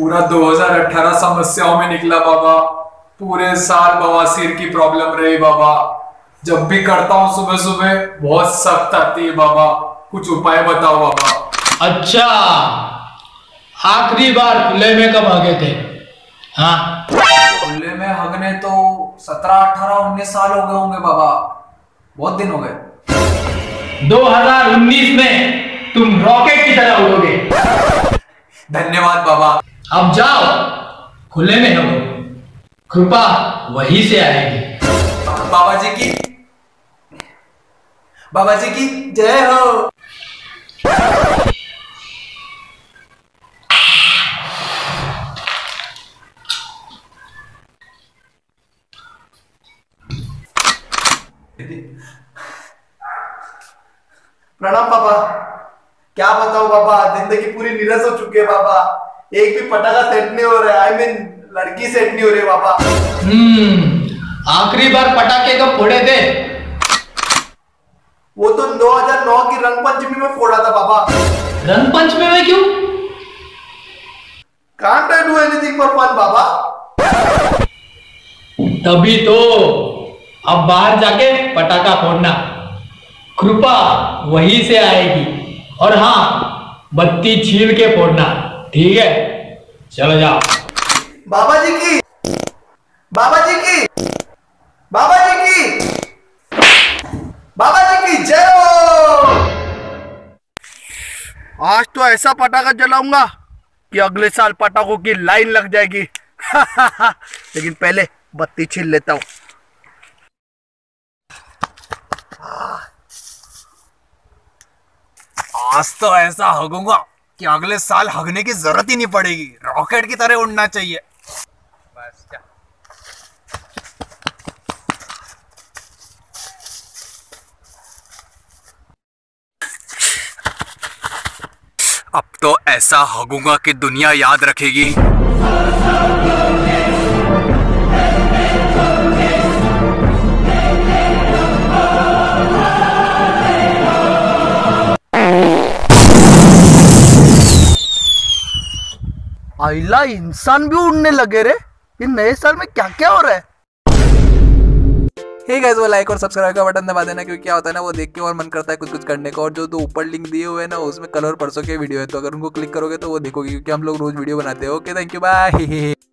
पूरा 2018 समस्याओं में निकला बाबा। पूरे साल बवासीर की प्रॉब्लम रही बाबा। जब भी करता हूँ सुबह सुबह बहुत सख्त आती है बाबा। कुछ उपाय बताओ बाबा। अच्छा, आखिरी बार खुले में कब हगे थे? हाँ, खुले में हगने तो 17, 18, 19 साल हो गए होंगे बाबा। बहुत दिन हो गए। 2019 में तुम रॉकेट की तरह उड़ोगे। धन्यवाद बाबा। अब जाओ, खुले में हगो, कृपा वहीं से आएगी। बाबा जी की जय हो। प्रणाम पापा। क्या बताओ पापा, जिंदगी पूरी निरस हो चुकी है पापा। एक भी पटाखा सेट नहीं हो रहा है। I mean, लड़की सेट नहीं हो रही पापा। आखिरी बार पटाखे कब फोड़े थे? वो तो 2009 की रंग पंचमी में फोड़ा था पापा। रंग पंचमी में क्यों? Can't I do anything for fun पापा? तभी तो अब बाहर जाके पटाखा फोड़ना, कृपा वहीं से आएगी। और हाँ, बत्ती छील के फोड़ना, ठीक है? चलो जाओ। बाबा जी की, बाबा जी की, बाबा जी की, बाबा जी की जय हो। आज तो ऐसा पटाखा जलाऊंगा कि अगले साल पटाखों की लाइन लग जाएगी। लेकिन पहले बत्ती छील लेता हूं। आज तो ऐसा हगूंगा कि अगले साल हगने की जरूरत ही नहीं पड़ेगी। रॉकेट की तरह उड़ना चाहिए बस। क्या अब तो ऐसा हगूंगा कि दुनिया याद रखेगी। आइला, इंसान भी उड़ने लगे रे। ये नए साल में क्या क्या हो रहा है? हे गाइस, वो लाइक और सब्सक्राइब का बटन दबा देना, क्योंकि क्या होता है ना, वो देख के और मन करता है कुछ कुछ करने का। और जो तो ऊपर लिंक दिए हुए हैं ना, उसमें कल और परसों के वीडियो है, तो अगर उनको क्लिक करोगे तो वो देखोगे, क्योंकि हम लोग रोज वीडियो बनाते हैं। Okay, thank you, bye.